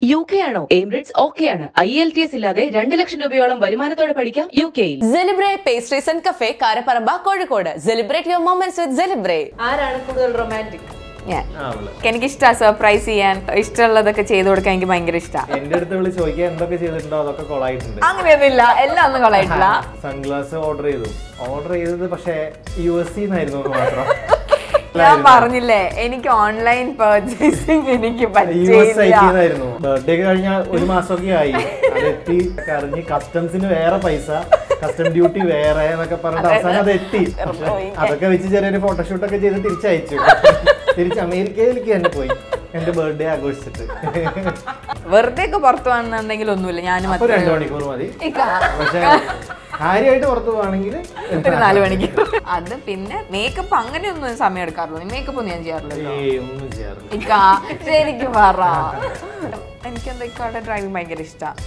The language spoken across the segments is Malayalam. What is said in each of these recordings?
UK ആണോ? AIMBRITZ okay ആണ്. IELTS ഇല്ലാതെ 2 ലക്ഷം രൂപയോളം വരുമാനത്തോടെ പഠിക്കാം UKയിൽ. Zelebrae pastries and cafe Karaparamba Kozhikode. Celebrate your moments with Zelebrate. ആരാണ് കൂടുതൽ റൊമാൻറ്റിക്? എനിക്ക് ഇഷ്ടമാണ് സർപ്രൈസ് ചെയ്യാൻ, ഇഷ്ടമുള്ളതൊക്കെ ചെയ്തു കൊടുക്കാൻ എനിക്ക് ഭയങ്കര ഇഷ്ടമാണ്. എന്റെ അടുത്ത് വിളിച്ച് ചോദിക്കാൻ എന്തൊക്കെ ചെയ്തിട്ടുണ്ടോ അതൊക്കെ കൊളായിട്ടുണ്ട്. അങ്ങനെയൊന്നുമില്ല, എല്ലാം ഒന്നും കൊളായിട്ടില്ല. സൺഗ്ലാസ് ഓർഡർ ചെയ്തത് പക്ഷേ US മാത്രം. ഞാൻ പറഞ്ഞില്ലേ എനിക്ക് ഓൺലൈൻ പർച്ചേസിംഗ് എനിക്ക് പറ്റിയിരുന്നു. ബർത്ത്ഡേ കഴിഞ്ഞ ഒരു മാസമൊക്കെ ആയി, അതെത്തി കറിഞ്ഞ് കസ്റ്റംസിന് വേറെ പൈസ, കസ്റ്റം ഡ്യൂട്ടി വേറെ എന്നൊക്കെ പറഞ്ഞിട്ട് അവസാനം അത് എത്തി. അതൊക്കെ വെച്ച് ചെറിയൊരു ഫോട്ടോഷൂട്ടൊക്കെ ചെയ്ത് തിരിച്ചയച്ചു. തിരിച്ച് അമേരിക്കയിലേക്ക് തന്നെ പോയി എന്റെ ബർത്ത്ഡേ ആഘോഷിച്ചിട്ട്. വെറുതെ ഒക്കെ പുറത്തു പോകണമെന്നുണ്ടെങ്കിൽ ഒന്നുമില്ല, ഞാനും 2 മണിക്കൂർ മതി. പക്ഷെ കാര്യമായിട്ട് പുറത്തു പോവാണെങ്കിൽ 4 മണിക്കൂർ. അത് പിന്നെ മേക്കപ്പ് അങ്ങനെയൊന്നും സമയം എടുക്കാറില്ല. മേക്കപ്പ് ഒന്നും ഞാൻ ചെയ്യാറില്ല. ശരിക്കും പറ, എനിക്കെന്താ ഇക്കാടെ ഡ്രൈവിംഗ് ഭയങ്കര ഇഷ്ടമാണ്.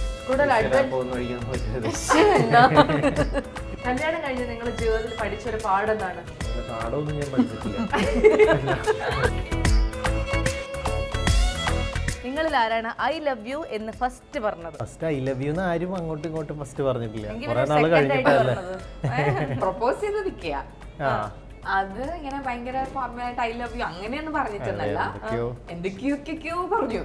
കല്യാണം കഴിഞ്ഞ് നിങ്ങളുടെ ജീവിതത്തിൽ പഠിച്ചൊരു പാഠെന്താണ്? പാഠമൊന്നും ഞാൻ പഠിച്ചിട്ടില്ല. നിങ്ങളിൽ ആരാണ് ഐ ലവ് യു എന്ന് ഫസ്റ്റ് പറഞ്ഞത്? ഫസ്റ്റ് ഐ ലവ് യു എന്ന് ആരും അങ്ങോട്ടും ഇങ്ങോട്ടും ഫസ്റ്റ് പറഞ്ഞിട്ടില്ല. കുറെ നാള് കഴിഞ്ഞിട്ടല്ലേ പ്രൊപ്പോസ് ചെയ്ത് നിൽക്കുക. അത് ഇങ്ങനെ ഭയങ്കര ഫോർമലായിട്ട് ഐ ലവ് യു അങ്ങനെയൊന്നും പറഞ്ഞിട്ടൊന്നല്ല, എന്തൊക്കെയോ പറഞ്ഞു.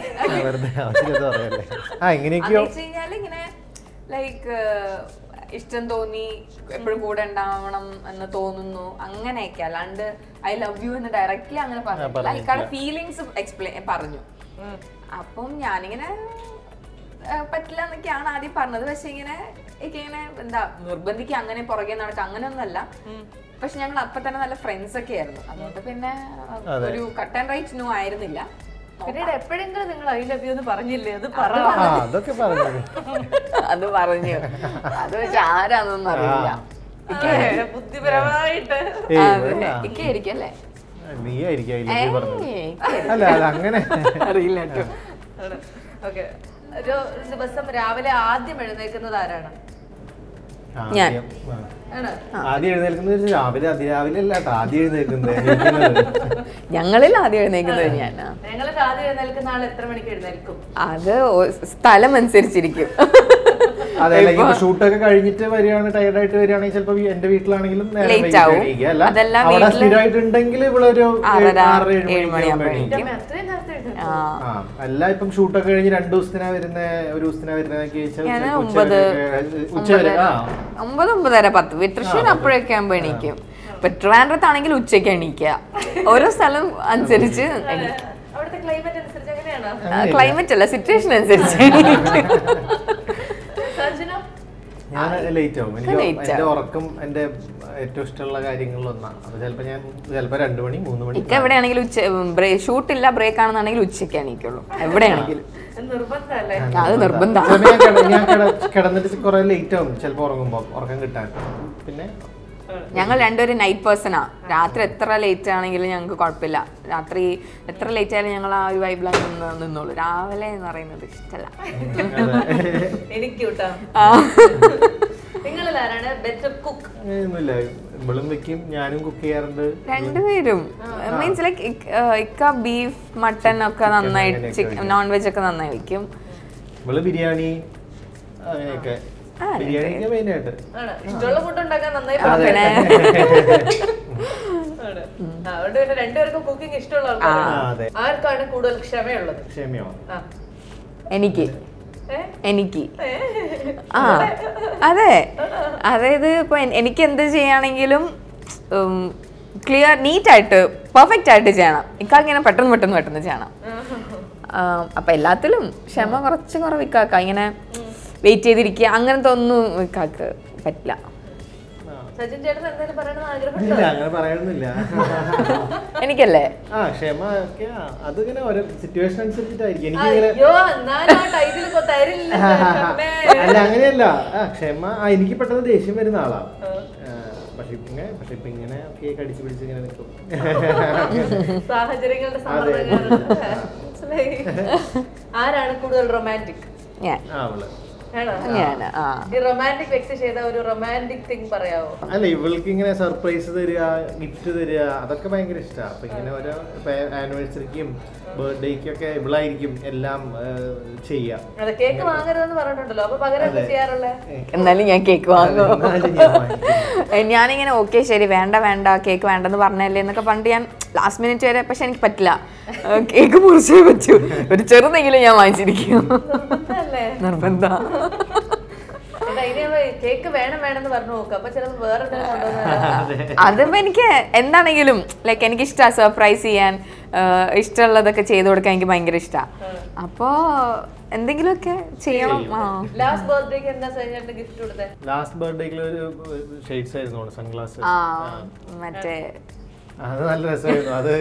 ഇങ്ങനെ ലൈക്ക് ഇഷ്ടം തോന്നി, എപ്പോഴും കൂടെ ഉണ്ടാവണം എന്ന് തോന്നുന്നു, അങ്ങനെയൊക്കെ. അല്ലാണ്ട് ഐ ലവ് യു എന്ന് ഡയറക്റ്റ്ലി അങ്ങനെ പറഞ്ഞു. ലൈക്ക് ഫീലിങ്സ് എക്സ്പ്ലെയിൻ പറഞ്ഞു. അപ്പം ഞാനിങ്ങനെ പറ്റില്ല എന്നൊക്കെയാണ് ആദ്യം പറഞ്ഞത്. പക്ഷെ ഇങ്ങനെ എന്താ നിർബന്ധിക്കുക, അങ്ങനെ പുറകെ നടക്കുക, അങ്ങനെയൊന്നുമല്ല. പക്ഷെ ഞങ്ങൾ അപ്പൊ തന്നെ നല്ല ഫ്രണ്ട്സ് ഒക്കെ ആയിരുന്നു. അതുകൊണ്ട് പിന്നെ ഒരു കട്ട് ആൻഡ് റൈറ്റ് നോ ആയിരുന്നില്ല. പിന്നീട് എപ്പോഴെങ്കിലും നിങ്ങൾ ഐ ലവ് യു എന്ന് പറഞ്ഞില്ലേ? അത് അത് പറഞ്ഞു. അത് പക്ഷെ ആരാന്നൊന്നും അറിയില്ല. ബുദ്ധിപരമായിട്ട് ഇക്കായിരിക്കും അല്ലേ? അറിയില്ല. ഓക്കെ, ഒരു ദിവസം രാവിലെ ആദ്യം എഴുന്നേൽക്കുന്നത് ആരാണ്? ഞാൻ. ആദ്യം എഴുന്നേൽക്കുന്നത് രാവിലെ അതിരാവിലെ അല്ല കേട്ടോ, ആദ്യം എഴുന്നേൽക്കുന്നത് ഞങ്ങളിൽ ആദ്യം എഴുന്നേക്കുന്നത് ഞാനാ. ഞങ്ങളിൽ ആദ്യം എഴുന്നേൽക്കുന്ന ആൾ എത്ര മണിക്ക് എഴുന്നേൽക്കും? അത് സ്ഥലം അനുസരിച്ചിരിക്കും. അതല്ലെങ്കിൽ ഷൂട്ടൊക്കെ കഴിഞ്ഞിട്ട് വരികയാണ്, ടയർഡായിട്ട് വരികയാണെങ്കിൽ ചിലപ്പോ എന്റെ വീട്ടിലാണെങ്കിലും സ്ഥിരമായിട്ടുണ്ടെങ്കിൽ ഇവിടെ ഒരു 6-7 മണിയാകുമ്പോഴേക്കും. അല്ല ഇപ്പം ഷൂട്ടൊക്കെ കഴിഞ്ഞ് 2 ദിവസത്തിനാ വരുന്ന, ഒരു ദിവസത്തിനാ വരുന്നതൊക്കെ 9-9:30 തൃശ്ശൂർ അപ്പോഴൊക്കെ ആകുമ്പോ എണീക്കും. ഇപ്പൊ ട്രിവാൻഡ്രത്താണെങ്കിൽ ഉച്ചയ്ക്ക് എണീക്കുക. ഓരോ സ്ഥലം അനുസരിച്ച്, ക്ലൈമറ്റ് അല്ല സിറ്റുവേഷൻ അനുസരിച്ച് ഞാൻ ലേറ്റ് ആവും. എനിക്ക് എന്റെ ഉറക്കം എന്റെ ഏറ്റവും ഇഷ്ടമുള്ള കാര്യങ്ങളിലൊന്നാണ്. അത് ചിലപ്പോ 2 മണി 3 മണി. ഇക്ക എവിടെയാണെങ്കിലും ഷൂട്ടില്ല ബ്രേക്ക് ആണെന്നുണ്ടെങ്കിൽ ഉച്ചയ്ക്ക് എണീക്കുള്ളൂ എവിടെയാണെങ്കിലും. അത് നിർബന്ധമാണ്. ഞാൻ കിടന്നിട്ട് കുറെ ലേറ്റ് ആവും ചിലപ്പോ ഉറങ്ങുമ്പോ, ഉറക്കം കിട്ടാൻ. പിന്നെ ഞങ്ങൾ രണ്ടുപേരും നൈറ്റ് പേഴ്സണാ. രാത്രി എത്ര ലേറ്റ് ആണെങ്കിലും ഞങ്ങൾക്ക് കുഴപ്പമില്ല. രാത്രി എത്ര ലേറ്റ് ആയാലും ഞങ്ങൾ ആ ഒരു വൈബിലാണ് നിന്നോളൂ. രാവിലെ എന്ന് പറയുന്നത് ഇഷ്ടമല്ല എനിക്ക്. നിങ്ങളിൽ ആരാണ് ബെറ്റർ കുക്ക്? ഇവളും വെക്കും, ഞാനും കുക്ക് ചെയ്യാറുണ്ട്. രണ്ടുപേരും മീൻസ് ലൈക്ക് ഇക്ക ബീഫ് മട്ടൻ ഒക്കെ നന്നായിട്ട്, നോൺ വെജ് ഒക്കെ നന്നായി വെക്കും. ഇവള് ബിരിയാണി അങ്ങനെയൊക്കെ. ഇഷ്ടമുള്ള ഫുഡ് ഉണ്ടാക്കാൻ നന്നായി. അതുകൊണ്ട് പിന്നെ രണ്ടുപേർക്കും കുക്കിംഗ് ഇഷ്ടമുള്ള ആൾക്കാരാണ്. ആർക്കാണ് കൂടുതൽ ക്ഷമയുള്ളത്? ക്ഷമയോ? എനിക്ക്. ആ അതെ, അതായത് ഇപ്പൊ എനിക്ക് എന്ത് ചെയ്യാണെങ്കിലും ക്ലിയർ നീറ്റായിട്ട് പെർഫെക്റ്റ് ആയിട്ട് ചെയ്യണം. ഇക്കാക്കിങ്ങനെ പെട്ടെന്ന് ചെയ്യണം. അപ്പൊ എല്ലാത്തിലും ക്ഷമ കുറച്ച് കുറവിക്കാക്ക. ഇങ്ങനെ വെയിറ്റ് ചെയ്തിരിക്കുക അങ്ങനത്തെ ഒന്നും ഇക്കാക്ക് പറ്റില്ല. എനിക്കല്ലേ ക്ഷമ അതിങ്ങനെ ഓരോ സിറ്റുവേഷൻ അനുസരിച്ചിട്ടായിരിക്കും. അല്ല അങ്ങനെയല്ല, ക്ഷമ എനിക്ക് പെട്ടെന്ന് ദേഷ്യം വരുന്ന ആളാ. പക്ഷെ ഇപ്പൊ ഇങ്ങനെ കടിച്ചു പിടിച്ച് ഇങ്ങനെ നിൽക്കും. ആരാണ് കൂടുതൽ റൊമാൻറ്റിക്? അങ്ങനെയാണ്. ഈ റൊമാൻറ്റിക് വ്യക്തി ചെയ്ത ഒരു റൊമാൻറ്റിക് തിങ് പറയാവോ? അല്ല, ഇവൾക്ക് ഇങ്ങനെ സർപ്രൈസ് തരിക, ഗിഫ്റ്റ് തരിക, അതൊക്കെ ഭയങ്കര ഇഷ്ടമാണ്. അപ്പൊ ഇങ്ങനെ ഓരോ ആനിവേഴ്സറിക്കും ബർത്ത്ഡേക്കൊക്കെ ഇവളായിരിക്കും എല്ലാം ചെയ്യാം. അതെ, കേക്ക് വാങ്ങരുതെന്ന് പറഞ്ഞിട്ടുണ്ടല്ലോ, അപ്പൊ പകരം എന്താ ചെയ്യാറുള്ളത്? എന്നാലും ഞാൻ കേക്ക് വാങ്ങും. ഞാനിങ്ങനെ ഓക്കെ ശരി വേണ്ട വേണ്ട കേക്ക് വേണ്ടെന്ന് പറഞ്ഞല്ലേ എന്നൊക്കെ പണ്ട് ഞാൻ ലാസ്റ്റ് മിനിറ്റ് വരെ, പക്ഷെ എനിക്ക് പറ്റില്ല, കേക്ക് മുറിച്ചേ പറ്റൂ, ഒരു ചെറുതെങ്കിലും ഞാൻ വാങ്ങിച്ചിരിക്കും. നിർബന്ധം. കേക്ക് വേണം വേണമെന്ന് പറഞ്ഞു നോക്കുക, അപ്പൊ ചിലപ്പോൾ വേറെ അതിപ്പോ എനിക്ക് എന്താണെങ്കിലും ലൈക്ക് എനിക്ക് ഇഷ്ടമാണ് സർപ്രൈസ് ചെയ്യാൻ, ഇഷ്ടമുള്ളതൊക്കെ ചെയ്തു കൊടുക്കാൻ എനിക്ക് ഭയങ്കര ഇഷ്ടമാണ്. അപ്പോ എന്തെങ്കിലുമൊക്കെ ചെയ്യണം. ലാസ്റ്റ് ബർത്ത്ഡേക്ക് എന്താ സജീൻ ഗിഫ്റ്റ് കൊടുത്തേ? ലാസ്റ്റ് ബർത്ത്ഡേക്ക് ഒരു ഷെയ്ഡ്സ് ആയിരുന്നു, സൺഗ്ലാസ്. മറ്റേ അത് നല്ല രസമായിരുന്നു. അത്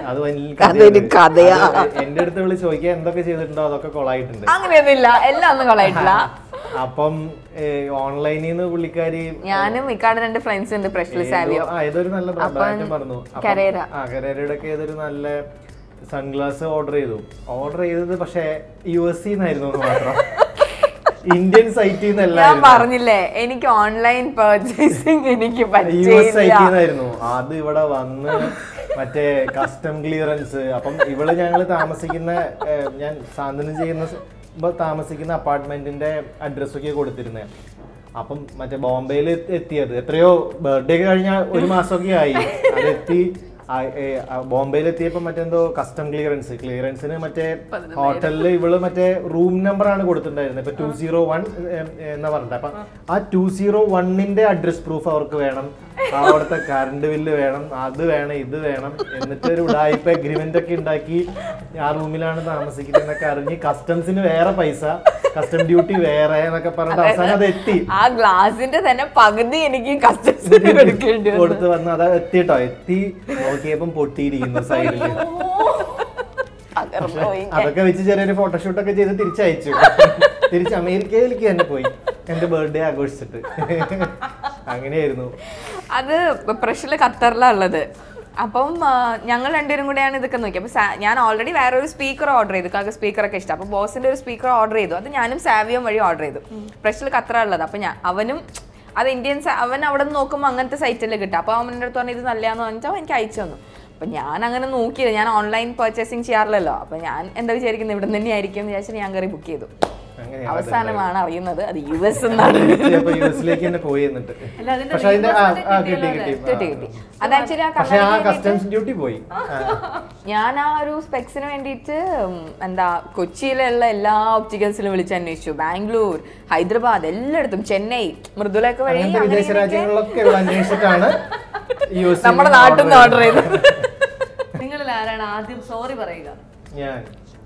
എന്റെ അടുത്ത് വിളിച്ച് ചോദിക്കാൻ എന്തൊക്കെ ചെയ്തിട്ടുണ്ടോ അതൊക്കെ കൊളായിട്ടുണ്ട്. അങ്ങനെയൊന്നുമില്ല, എല്ലാം ഒന്നും കൊളായിട്ടില്ല. അപ്പം ഓൺലൈനിൽ നിന്ന് പുള്ളിക്കാരി, ഞാനും ഇക്കാട് 2 ഫ്രണ്ട്സ് ഉണ്ട്, പ്രശ്നൽ സാവിയോ, ഏതൊരു നല്ല ബ്രാൻഡ് പറഞ്ഞു, കരേരയുടെ ഒക്കെ ഏതൊരു നല്ല സൺഗ്ലാസ് ഓർഡർ ചെയ്തത് പക്ഷെ US നിന്നായിരുന്നു മാത്രം, ഇന്ത്യൻ സൈറ്റിൽ നിന്നല്ല. ഞാൻ പറഞ്ഞില്ലേ എനിക്ക് ഓൺലൈൻ പർച്ചേസിംഗ് എനിക്ക് US സൈറ്റിൽ നിന്നായിരുന്നു. അത് ഇവിടെ വന്ന് മറ്റേ കസ്റ്റം ക്ലിയറൻസ്. അപ്പം ഇവള് ഞങ്ങൾ താമസിക്കുന്ന, ഞാൻ സാന്ത്വനം ചെയ്യുന്ന താമസിക്കുന്ന അപ്പാർട്ട്മെന്റിന്റെ അഡ്രസ്സൊക്കെ കൊടുത്തിരുന്നത്. അപ്പം മറ്റേ ബോംബെയിൽ എത്തിയത് എത്രയോ ബർത്ത്ഡേ ഒക്കെ കഴിഞ്ഞ 1 മാസമൊക്കെ ആയി. അതെത്തി ബോംബെയിൽ എത്തിയപ്പോ മറ്റെന്തോ കസ്റ്റം ക്ലിയറൻസിന് മറ്റേ ഹോട്ടലിൽ ഇവള് മറ്റേ റൂം നമ്പർ ആണ് കൊടുത്തിട്ടുണ്ടായിരുന്നത്. ഇപ്പൊ 201 എന്നാ പറഞ്ഞിട്ട്. അപ്പൊ ആ 201ന്റെ അഡ്രസ് പ്രൂഫ് അവർക്ക് വേണം, അവിടുത്തെ കറണ്ട് ബില്ല് വേണം, അത് വേണം, ഇത് വേണം. എന്നിട്ട് ഒരു ഉടായിപ്പ അഗ്രിമെന്റ് ഒക്കെ ഉണ്ടാക്കി ആ റൂമിലാണ് താമസിക്കുന്നതൊക്കെ അറിഞ്ഞ് കസ്റ്റംസിന് വേറെ പൈസ, കസ്റ്റം ഡ്യൂട്ടി വേറെ എന്നൊക്കെ പറഞ്ഞിട്ട് അവസാനം അത് എത്തി. ആ ഗ്ലാസിന്റെ തന്നെ പകുതി എനിക്ക് കസ്റ്റംസിന് കൊടുത്ത് വന്ന് അത് എത്തി നോക്കിയപ്പം പൊട്ടിയിരിക്കുന്നു സൈഡില്. അതൊക്കെ വെച്ച് ചെറിയൊരു ഫോട്ടോഷൂട്ടൊക്കെ ചെയ്ത് തിരിച്ചയച്ചു. തിരിച്ച് അമേരിക്കയിലേക്ക് തന്നെ പോയി എന്റെ ബർത്ത്ഡേ ആഘോഷിച്ചിട്ട്. അങ്ങനെയായിരുന്നു. അത് പ്രശ്നം ഖത്തറിലാണ് ഉള്ളത്. അപ്പം ഞങ്ങൾ 2 പേരും കൂടെയാണ് ഇതൊക്കെ നോക്കി. അപ്പൊ ഞാൻ ഓൾറെഡി വേറെ ഒരു സ്പീക്കർ ഓർഡർ ചെയ്തു, കാക്ക സ്പീക്കറൊക്കെ ഇഷ്ടം. അപ്പൊ ബോസിന്റെ ഒരു സ്പീക്കർ ഓർഡർ ചെയ്തു, അത് ഞാനും സാവിയോ വഴി ഓർഡർ ചെയ്തു. പ്രശ്നം ഖത്തറാണ് ഉള്ളത്. അപ്പൊ അവനും അത് ഇന്ത്യൻസ്, അവൻ അവിടെ നിന്ന് നോക്കുമ്പോൾ അങ്ങനത്തെ സൈറ്റിൽ കിട്ടും. അപ്പോൾ അവൻ്റെ അടുത്ത് പറഞ്ഞാൽ ഇത് നല്ലതാന്ന് പറഞ്ഞാൽ എനിക്ക് അയച്ചു തന്നു. അപ്പം ഞാൻ അങ്ങനെ നോക്കിയത്, ഞാൻ ഓൺലൈൻ പർച്ചേസിങ് ചെയ്യാറില്ലല്ലോ. അപ്പം ഞാൻ എന്താ വിചാരിക്കുന്നത് ഇവിടെ തന്നെ ആയിരിക്കും എന്ന് വിചാരിച്ചിട്ട് ഞാൻ കയറി ബുക്ക് ചെയ്തു. അവസാനമാണ് അറിയുന്നത് അത് US എന്നാണ്. ഞാൻ ആ ഒരു സ്പെക്സിന് വേണ്ടിയിട്ട് എന്താ കൊച്ചിയിലുള്ള എല്ലാ ഒപ്റ്റിക്കൽസിലും വിളിച്ച് അന്വേഷിച്ചു. ബാംഗ്ലൂർ, ഹൈദരാബാദ്, എല്ലായിടത്തും, ചെന്നൈ, മൃദുലൊക്കെ വഴി വിദേശ രാജ്യങ്ങളിലൊക്കെ അന്വേഷിച്ചിട്ടാണ് നമ്മുടെ നാട്ടിൽ നിന്ന് ഓർഡർ ചെയ്തത്. നിങ്ങളിൽ ആരാണ് ആദ്യം സോറി പറയുക? ഞാൻ.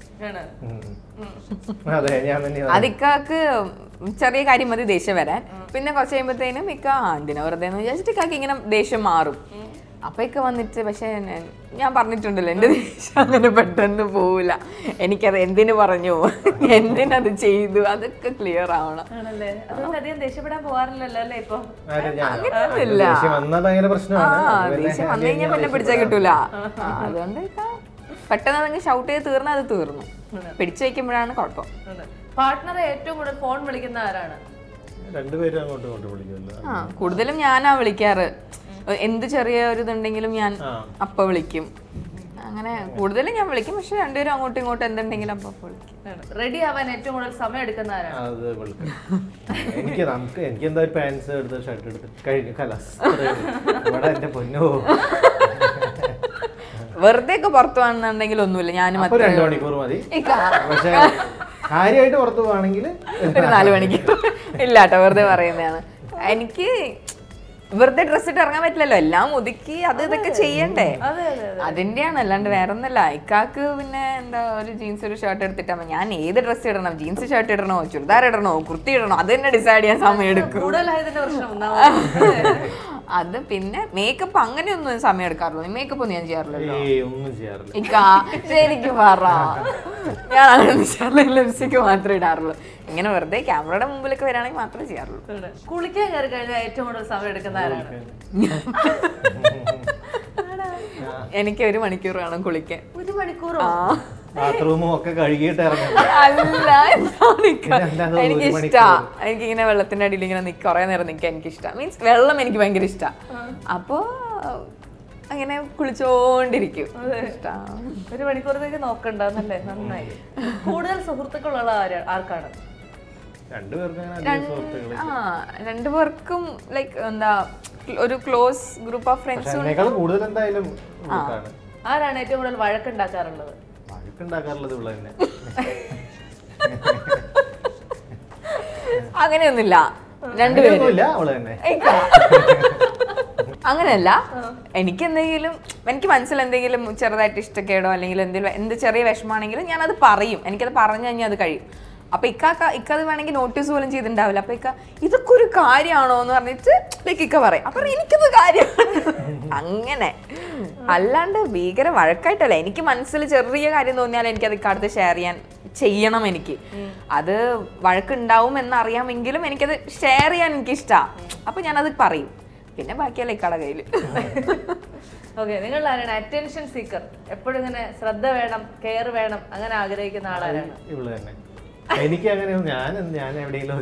അതിക്കാക്ക് ചെറിയ കാര്യം മതി ദേഷ്യം വരാൻ. പിന്നെ കുറച്ച് കഴിയുമ്പോഴത്തേനും ഇക്ക എന്തിനാ വെറുതെ എന്ന് വിചാരിച്ചിട്ട് ഇക്കാക്ക് ഇങ്ങനെ ദേഷ്യം മാറും. അപ്പൊ ഇക്ക വന്നിട്ട്, പക്ഷെ ഞാൻ പറഞ്ഞിട്ടുണ്ടല്ലോ എന്റെ ദേഷ്യം അങ്ങനെ പെട്ടെന്ന് പോവില്ല. എനിക്കത് എന്തിനു പറഞ്ഞു, എന്തിനത് ചെയ്തു, അതൊക്കെ ക്ലിയർ ആവണം. ദേഷ്യപ്പെടാൻ പോവാറില്ലല്ലോ അല്ലേ ഇപ്പൊ? അങ്ങനെയൊന്നുമില്ല. ദേഷ്യം വന്നു കഴിഞ്ഞാൽ പിന്നെ പിടിച്ചാൽ കിട്ടൂല. അതുകൊണ്ട് പെട്ടെന്ന് നിങ്ങൾ ഷൗട്ട് ചെയ്ത് തീർന്നാൽ അത് തീർന്നു. പിടിച്ചു വെക്കുമ്പോഴാണ് കുഴപ്പം. പാർട്ട്ണറെ ഏറ്റവും കൂടുതൽ ഫോൺ വിളിക്കുന്ന ആരാണ്? കൂടുതലും ഞാനാ വിളിക്കാറ്. എന്ത് ചെറിയ ഒരു ഇതുണ്ടെങ്കിലും ഞാൻ അപ്പ വിളിക്കും. അങ്ങനെ കൂടുതലും ഞാൻ വിളിക്കും. പക്ഷെ 2 പേരും അങ്ങോട്ടും ഇങ്ങോട്ടും എന്തുണ്ടെങ്കിലും അപ്പൊ വിളിക്കും. റെഡി ആവാൻ ഏറ്റവും കൂടുതൽ സമയം എടുക്കുന്ന ആരാണ്? എനിക്ക് എന്താ ഒരു പാൻസ് എടുത്ത് ഷർട്ട് എടുത്ത് കഴിഞ്ഞു കലാസ്. വെറുതെ ഒക്കെ പുറത്തു പോകണമെന്നുണ്ടെങ്കിൽ ഒന്നുമില്ല, ഞാനും 2 മണിക്കൂർ മതി. പക്ഷെ കാര്യമായിട്ട് പുറത്തു പോവാണെങ്കിൽ 4 മണിക്കൂർ ഇല്ല കേട്ടോ, വെറുതെ പറയുന്നതാണ്. എനിക്ക് വെറുതെ ഡ്രസ് ഇട്ട് ഇറങ്ങാൻ പറ്റില്ലല്ലോ, എല്ലാം ഒതുക്കി അത് ഇതൊക്കെ ചെയ്യണ്ടേ, അതിന്റെയാണ്. അല്ലാണ്ട് വേറെ ഒന്നല്ല. ഇക്കാക്ക് പിന്നെ എന്താ ഒരു ജീൻസ് ഒരു ഷർട്ട് എടുത്തിട്ടാ ഞാൻ ഏത് ഡ്രസ്സ് ഇടണം, ജീൻസ് ഷർട്ട് ഇടണോ, ചുരിദാർ ഇടണോ, കുർത്തി ഇടണോ, അത് തന്നെ ഡിസൈഡ് ചെയ്യാൻ സമയം എടുക്കും. അത് പിന്നെ മേക്കപ്പ് അങ്ങനെയൊന്നും സമയം എടുക്കാറില്ല. മേക്കപ്പ് ഒന്നും ഞാൻ ചെയ്യാറില്ലല്ലോ. ഇക്കാ ശരിക്കും പറ, ഞാൻ അങ്ങനെ ചെയ്യാറില്ല. ലിപ്സ്റ്റിക്ക് മാത്രമേ ഇടാറുള്ളൂ. ഇങ്ങനെ വെറുതെ ക്യാമറയുടെ മുമ്പിലൊക്കെ വരാണെങ്കിൽ മാത്രമേ ചെയ്യാറുള്ളൂ. കുളിക്കാൻ കയറി കഴിഞ്ഞാൽ ഏറ്റവും കൂടുതൽ സമയം എടുക്കുന്ന ആരാണ്? എനിക്ക് 1 മണിക്കൂർ വേണം കുളിക്കാൻ. 1 മണിക്കൂറോ? ബാത്റൂമും ഒക്കെ കഴുകിയിട്ട് ഇറങ്ങും. അല്ല, എനിക്ക് ഇഷ്ടാ. എനിക്കിങ്ങനെ വെള്ളത്തിന്റെ അടിയിൽ ഇങ്ങനെ കുറെ നേരം നിൽക്കാൻ എനിക്ക് ഇഷ്ടം. മീൻസ് വെള്ളം എനിക്ക് ഭയങ്കര ഇഷ്ടാ. അപ്പോ അങ്ങനെ കുളിച്ചോണ്ടിരിക്കും. ഒരു മണിക്കൂറത്തേക്ക് നോക്കണ്ടല്ലേ? നന്നായി. കൂടുതൽ സുഹൃത്തുക്കളുള്ള ആർക്കാണ്? രണ്ടുപേർക്കും ലൈക്ക് എന്താ ഒരു ക്ലോസ് ഗ്രൂപ്പ് ഓഫ് ഫ്രണ്ട്സ്. ആരാണ് ഏറ്റവും കൂടുതൽ വഴക്കുണ്ടാക്കാറുള്ളത്? അങ്ങനെയൊന്നുമില്ല, രണ്ടുപേരും. അങ്ങനെയല്ല, എനിക്ക് മനസ്സിലെന്തെങ്കിലും ചെറുതായിട്ട് ഇഷ്ടക്കേടോ അല്ലെങ്കിൽ എന്തെങ്കിലും എന്ത് ചെറിയ വിഷമാണെങ്കിലും ഞാനത് പറയും. എനിക്കത് പറഞ്ഞു കഴിഞ്ഞാൽ അത് കഴിയും. അപ്പൊ ഇക്കത് വേണമെങ്കിൽ നോട്ടീസ് പോലും ചെയ്തിട്ടുണ്ടാവില്ല. അപ്പൊ ഇതൊക്കെ ഒരു കാര്യമാണോ എന്ന് പറഞ്ഞിട്ട് ഇക്ക പറയും. അപ്പൊ എനിക്കത് കാര്യമാണ്. അങ്ങനെ അല്ലാണ്ട് ഭീകര വഴക്കായിട്ടല്ല. എനിക്ക് മനസ്സിൽ ചെറിയ കാര്യം തോന്നിയാൽ എനിക്കത് ഇക്കടുത്ത് ഷെയർ ചെയ്യണം. എനിക്ക് അത് വഴക്കുണ്ടാവും എന്നറിയാമെങ്കിലും എനിക്കത് ഷെയർ ചെയ്യാൻ എനിക്കിഷ്ടാ. അപ്പൊ ഞാനത് പറയും. പിന്നെ ബാക്കിയല്ല ഇക്കടെ കയ്യില്. ഓക്കെ, നിങ്ങൾ ആരാണ് അറ്റൻഷൻ സീക്കർ? എപ്പോഴും ഇങ്ങനെ ശ്രദ്ധ വേണം, കെയർ വേണം, അങ്ങനെ ആഗ്രഹിക്കുന്ന ആളാരാണ്? എനിക്ക് അങ്ങനെ ഞാൻ എവിടെയെങ്കിലും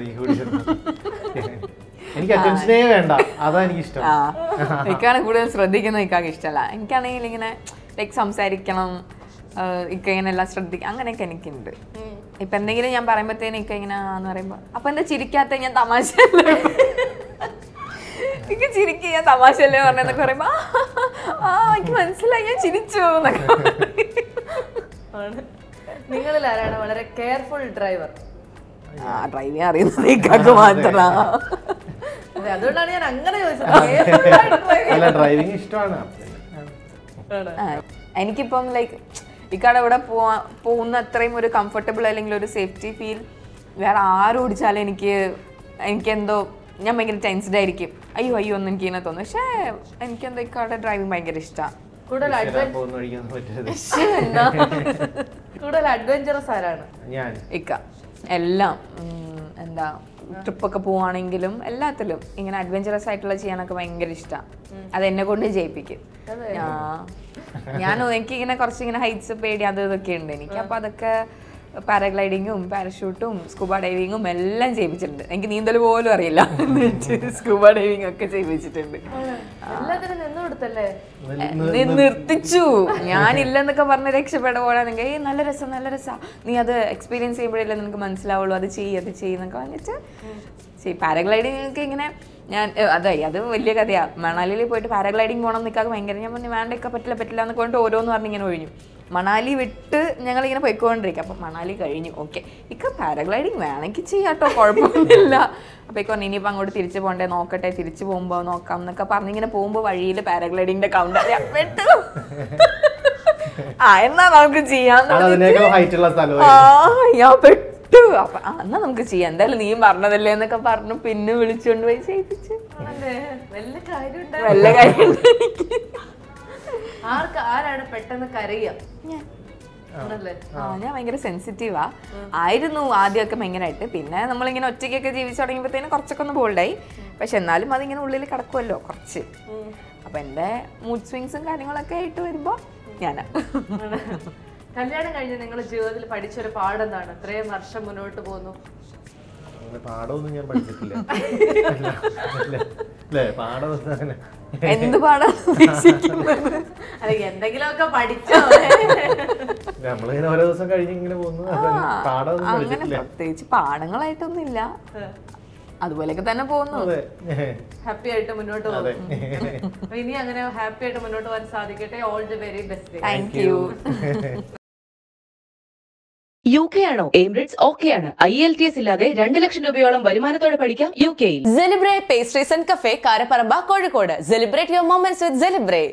എനിക്ക് അറ്റൻഷനേ വേണ്ട, അതാ എനിക്ക് ഇഷ്ടം. എനിക്കാണ് കൂടുതൽ ശ്രദ്ധിക്കുന്നത് ഇക്കാക്ക് ഇഷ്ടമല്ല. എനിക്കാണെങ്കിൽ ഇങ്ങനെ ലൈക്ക് സംസാരിക്കണം, ഇക്ക ഇങ്ങനെ എല്ലാം ശ്രദ്ധിക്കണം, അങ്ങനെയൊക്കെ എനിക്കുണ്ട്. ഇപ്പൊ എന്തെങ്കിലും ഞാൻ പറയുമ്പോഴത്തേനും ഇക്ക ഇങ്ങനെ എന്ന് പറയുമ്പോ അപ്പൊ എന്താ ചിരിക്കാത്ത, ഞാൻ തമാശ എനിക്ക് ചിരിക്കുക, ഞാൻ തമാശയല്ലേ പറഞ്ഞെന്നൊക്കെ പറയുമ്പോ എനിക്ക് മനസ്സിലായി, ഞാൻ ചിരിച്ചു എന്നൊക്കെ. നിങ്ങളിൽ ആരാണ് വളരെ കെയർഫുൾ ഡ്രൈവർ? ഡ്രൈവ് ചെയ്യാൻ അറിയുന്നത് ഇക്കാക്ക് മാത്രമാ. അതുകൊണ്ടാണ് ഞാൻ അങ്ങനെ ചോദിച്ചത്. ഡ്രൈവിംഗ് ഇഷ്ടമാണ്. എനിക്കിപ്പം ലൈക്ക് ഇക്കാടെ ഇവിടെ പോകുന്ന അത്രയും ഒരു കംഫർട്ടബിൾ അല്ലെങ്കിൽ ഒരു സേഫ്റ്റി ഫീൽ വേറെ ആരും ഓടിച്ചാലും എനിക്കെന്തോ ഞാൻ ഭയങ്കര ടെൻസ്ഡ് ആയിരിക്കും. അയ്യോ ഒന്നും എനിക്കിങ്ങനെ തോന്നും. പക്ഷേ എനിക്കെന്തോ ഇക്കാടെ ഡ്രൈവിംഗ് ഭയങ്കര ഇഷ്ടമാണ്. കൂടുതൽ അഡ്വഞ്ചറസ് ആരാണ്? ഇക്ക എല്ലാം എന്താ ട്രിപ്പൊക്കെ പോവാണെങ്കിലും എല്ലാത്തിലും ഇങ്ങനെ അഡ്വഞ്ചറസ് ആയിട്ടുള്ള ചെയ്യാനൊക്കെ ഭയങ്കര ഇഷ്ടമാണ്. അത് എന്നെ കൊണ്ട് ചെയ്യിപ്പിക്കും. എനിക്കിങ്ങനെ കുറച്ചിങ്ങനെ ഹൈറ്റ്സ് പേടി അത് ഇതൊക്കെ ഉണ്ട് എനിക്ക്. അപ്പൊ അതൊക്കെ പാരാഗ്ലൈഡിങ്ങും പാരഷൂട്ടും സ്കൂബ ഡൈവിങ്ങും എല്ലാം ചെയ്യിപ്പിച്ചിട്ടുണ്ട്. എനിക്ക് നീന്തൽ പോലും അറിയില്ല, സ്കൂബ ഡൈവിംഗ് ഒക്കെ ചെയ്യിപ്പിച്ചിട്ടുണ്ട്. നിർത്തിച്ചു. ഞാനില്ലെന്നൊക്കെ പറഞ്ഞ് രക്ഷപ്പെട്ട പോലാണെങ്കിൽ നല്ല രസം നീ അത് എക്സ്പീരിയൻസ് ചെയ്യുമ്പോഴല്ലേ നിനക്ക് മനസ്സിലാവുള്ളൂ, അത് ചെയ്യുന്നൊക്കെ പറഞ്ഞിട്ട് പാരാഗ്ലൈഡിങ് ഒക്കെ ഇങ്ങനെ അത് വലിയ കഥയാ. മണാലിയിൽ പോയിട്ട് പാരാഗ്ലൈഡിങ് പോകണം നിൽക്കാതെ ഭയങ്കര, ഞാൻ പറഞ്ഞു വേണ്ടൊക്കെ പറ്റില്ല എന്നൊക്കെ പറഞ്ഞിട്ട് ഓരോന്ന് പറഞ്ഞ് ഇങ്ങനെ ഒഴിഞ്ഞു. മണാലി വിട്ട് ഞങ്ങളിങ്ങനെ പോയിക്കൊണ്ടിരിക്കുക. അപ്പം മണാലി കഴിഞ്ഞു. ഓക്കെ, പാരാഗ്ലൈഡിങ് വേണമെങ്കിൽ ചെയ്യാട്ടോ, കുഴപ്പമൊന്നുമില്ല. അപ്പോൾ പറഞ്ഞു ഇനിയിപ്പോൾ അങ്ങോട്ട് തിരിച്ചു പോകണ്ടേ, നോക്കട്ടെ, തിരിച്ചു പോകുമ്പോൾ നോക്കാം എന്നൊക്കെ പറഞ്ഞിങ്ങനെ പോകുമ്പോൾ വഴിയിൽ പാരാഗ്ലൈഡിങ്ങിന്റെ കൗണ്ടർ പെട്ടു. എന്നാ നമുക്ക് ചെയ്യാം, ഞാൻ പെട്ടു. അപ്പൊ എന്നാ നമുക്ക് ചെയ്യാം, എന്തായാലും നീ പറഞ്ഞതല്ലേ എന്നൊക്കെ പറഞ്ഞു. പിന്നെ വിളിച്ചുകൊണ്ട് പോയി ചെയ്യിപ്പിച്ചു. വല്ല കാര്യം ആരാണ് പെട്ടെന്ന് കരയുക? ഞാൻ ഭയങ്കര സെൻസിറ്റീവാ ആയിരുന്നു ആദ്യമൊക്കെ ഭയങ്കരമായിട്ട്. പിന്നെ നമ്മളിങ്ങനെ ഒറ്റയ്ക്കൊക്കെ ജീവിച്ചു തുടങ്ങിയപ്പോഴത്തേനും കുറച്ചൊക്കെ ഒന്ന് ബോൾഡായി. പക്ഷെ എന്നാലും അതിങ്ങനെ ഉള്ളിൽ കിടക്കുമല്ലോ കുറച്ച്. അപ്പൊ എന്റെ മൂഡ് സ്വിങ്സും കാര്യങ്ങളൊക്കെ ആയിട്ട് വരുമ്പോ ഞാനാ. കല്യാണം കഴിഞ്ഞ് നിങ്ങൾ ജീവിതത്തിൽ പഠിച്ചൊരു പാഠം എന്താണ്? ഇത്രയും വർഷം മുന്നോട്ട് പോകുന്നു. പാഠമൊന്നും ഞാൻ പഠിച്ചിട്ടില്ല. എന്ത് പാഠം? എന്തെങ്കിലുമൊക്കെ പഠിച്ചോ? നമ്മളിങ്ങനെ ഓരോ ദിവസം കഴിഞ്ഞ് ഇങ്ങനെ പോകുന്നു. അങ്ങനെ പ്രത്യേകിച്ച് പാഠങ്ങളായിട്ടൊന്നും ഇല്ല, അതുപോലെയൊക്കെ തന്നെ പോകുന്നു. ഹാപ്പി ആയിട്ട് മുന്നോട്ട് പോകും. ഇനി അങ്ങനെ ഹാപ്പി ആയിട്ട് മുന്നോട്ട് പോകാൻ സാധിക്കട്ടെ. All the very best. Thank you. UK ആണോ? AIMBRITZ ഓക്കെയാണ്. IELTS ഇല്ലാതെ 2 ലക്ഷം രൂപയോളം വരുമാനത്തോടെ പഠിക്കാം UK യിൽ. Zelebrae Pastries and Cafe, Karaparamba, Kozhikode. Celebrate your moments with Zelebrate.